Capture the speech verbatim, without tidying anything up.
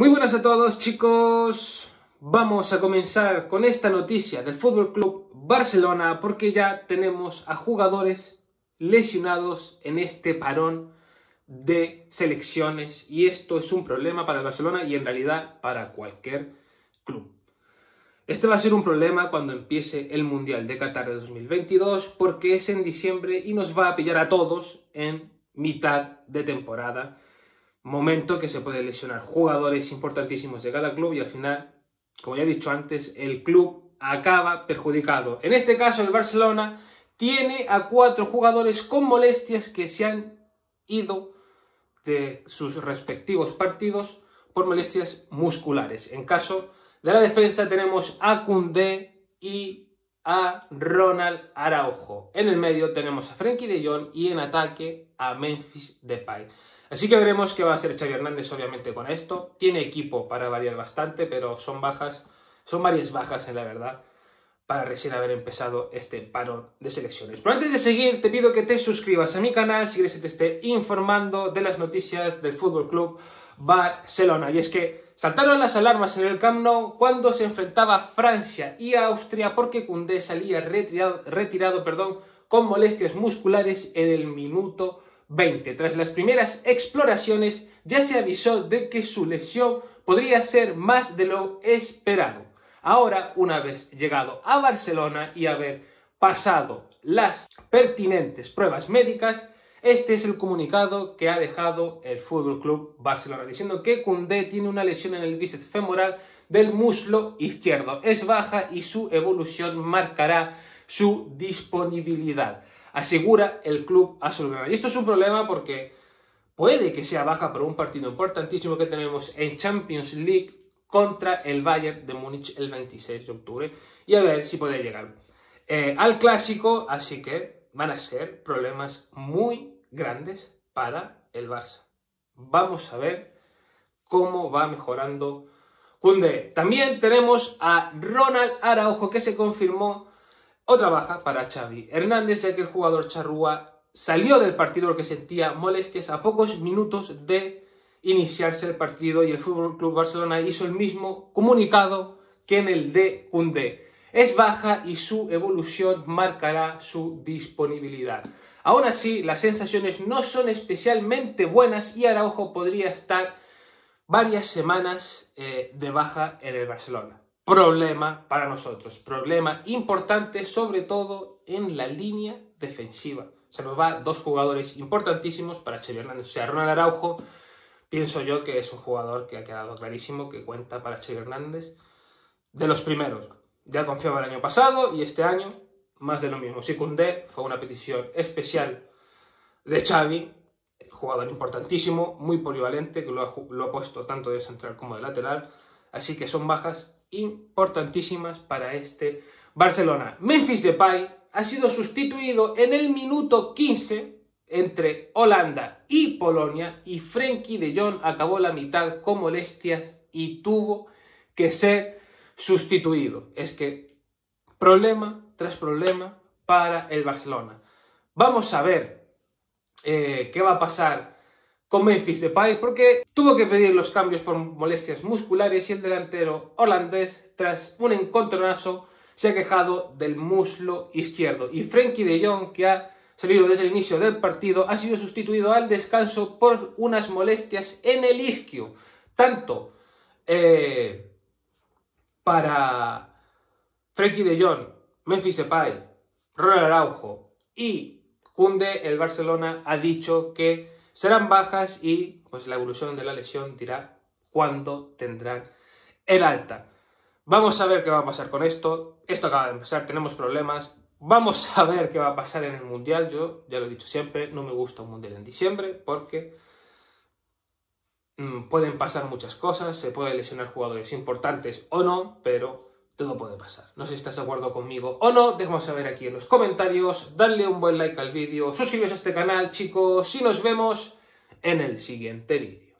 Muy buenas a todos, chicos. Vamos a comenzar con esta noticia del F C Barcelona porque ya tenemos a jugadores lesionados en este parón de selecciones y esto es un problema para el Barcelona y en realidad para cualquier club. Este va a ser un problema cuando empiece el Mundial de Qatar de dos mil veintidós porque es en diciembre y nos va a pillar a todos en mitad de temporada. Momento que se puede lesionar jugadores importantísimos de cada club y al final, como ya he dicho antes, el club acaba perjudicado. En este caso, el Barcelona tiene a cuatro jugadores con molestias que se han ido de sus respectivos partidos por molestias musculares. En caso de la defensa tenemos a Koundé y a Ronald Araujo. En el medio tenemos a Frenkie de Jong y en ataque a Memphis Depay. Así que veremos qué va a hacer Xavi Hernández obviamente con esto. Tiene equipo para variar bastante, pero son bajas, son varias bajas en la verdad, para recién haber empezado este parón de selecciones. Pero antes de seguir, te pido que te suscribas a mi canal si quieres que te esté informando de las noticias del F C Barcelona. Y es que saltaron las alarmas en el Camp Nou cuando se enfrentaba Francia y Austria porque Koundé salía retirado, retirado perdón, con molestias musculares en el minuto veinte. Tras las primeras exploraciones ya se avisó de que su lesión podría ser más de lo esperado. Ahora, una vez llegado a Barcelona y haber pasado las pertinentes pruebas médicas, este es el comunicado que ha dejado el F C Barcelona, diciendo que Koundé tiene una lesión en el bíceps femoral del muslo izquierdo. Es baja y su evolución marcará su disponibilidad, asegura el club azulgrana. Y esto es un problema porque puede que sea baja para un partido importantísimo que tenemos en Champions League contra el Bayern de Múnich el veintiséis de octubre y a ver si puede llegar eh, al clásico, así que van a ser problemas muy grandes para el Barça. Vamos a ver cómo va mejorando Koundé. También tenemos a Ronald Araujo, que se confirmó otra baja para Xavi Hernández, ya que el jugador charrúa salió del partido porque sentía molestias a pocos minutos de iniciarse el partido y el F C Barcelona hizo el mismo comunicado que en el de Koundé. Es baja y su evolución marcará su disponibilidad. Aún así, las sensaciones no son especialmente buenas y Araujo podría estar varias semanas eh, de baja en el Barcelona. Problema para nosotros, problema importante sobre todo en la línea defensiva. Se nos va dos jugadores importantísimos para Xavi Hernández. O sea, Ronald Araujo, pienso yo que es un jugador que ha quedado clarísimo que cuenta para Xavi Hernández de los primeros. Ya confiaba el año pasado y este año más de lo mismo. Sí, Koundé fue una petición especial de Xavi, jugador importantísimo, muy polivalente, que lo ha, lo ha puesto tanto de central como de lateral. Así que son bajas importantísimas para este Barcelona. Memphis Depay ha sido sustituido en el minuto quince entre Holanda y Polonia y Frenkie de Jong acabó la mitad con molestias y tuvo que ser sustituido. Es que problema tras problema para el Barcelona. Vamos a ver eh, qué va a pasar con Memphis Depay, porque tuvo que pedir los cambios por molestias musculares y el delantero holandés, tras un encontronazo, se ha quejado del muslo izquierdo. Y Frenkie de Jong, que ha salido desde el inicio del partido, ha sido sustituido al descanso por unas molestias en el isquio. Tanto eh, para Frenkie de Jong, Memphis Depay, Ronald Araujo y Koundé, el Barcelona ha dicho que serán bajas y pues la evolución de la lesión dirá cuándo tendrán el alta. Vamos a ver qué va a pasar con esto. Esto acaba de empezar, tenemos problemas. Vamos a ver qué va a pasar en el Mundial. Yo ya lo he dicho siempre, no me gusta un Mundial en diciembre porque mmm, pueden pasar muchas cosas, se pueden lesionar jugadores importantes o no, pero todo puede pasar. No sé si estás de acuerdo conmigo o no, déjame saber aquí en los comentarios, darle un buen like al vídeo, suscribiros a este canal, chicos, y nos vemos en el siguiente vídeo.